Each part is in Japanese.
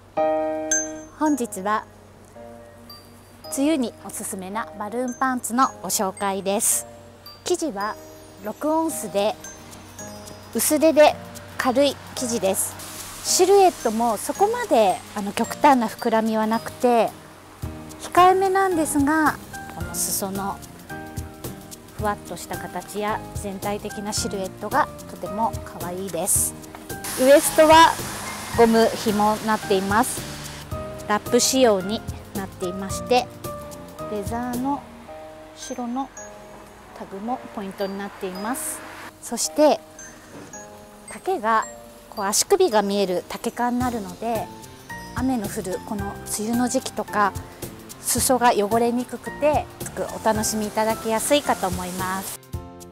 本日は梅雨におすすめなバルーンパンツのご紹介です。生地は6オンスで薄手で軽い生地です。シルエットもそこまで極端な膨らみはなくて控えめなんですが、この裾のふわっとした形や全体的なシルエットがとても可愛いです。ウエストはゴム紐になっています。ラップ仕様になっていまして、レザーの白のタグもポイントになっています。そして丈が足首が見える丈感になるので、雨の降るこの梅雨の時期とか裾が汚れにくくてお楽しみいただきやすいかと思います。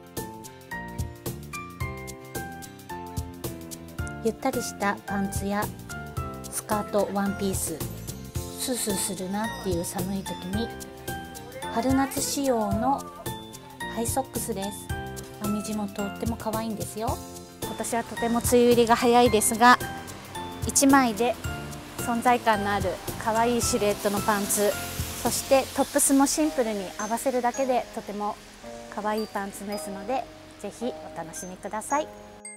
ゆったりしたパンツやスカート、ワンピース、スースーするなっていう寒い時に春夏仕様のハイソックスです。編み地もとっても可愛いんですよ。今年はとても梅雨入りが早いですが、1枚で存在感のある可愛いシルエットのパンツ、そしてトップスもシンプルに合わせるだけでとても可愛いパンツですので、ぜひお楽しみください。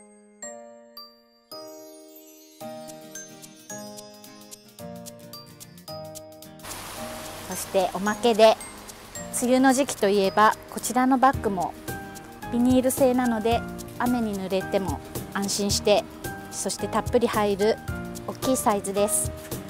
そしておまけで梅雨の時期といえばこちらのバッグもビニール製なので雨に濡れても安心して、そしてたっぷり入る大きいサイズです。